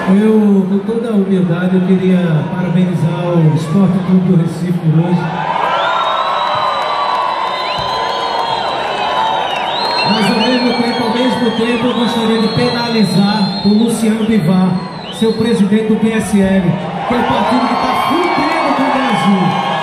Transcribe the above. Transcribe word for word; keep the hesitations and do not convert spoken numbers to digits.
Eu, com toda a humildade, eu queria parabenizar o Esporte Clube do Recife por hoje. Mas ao mesmo tempo, ao mesmo tempo, eu gostaria de penalizar o Luciano Bivar, seu presidente do P S L, que é o partido que está fudendo com o Brasil.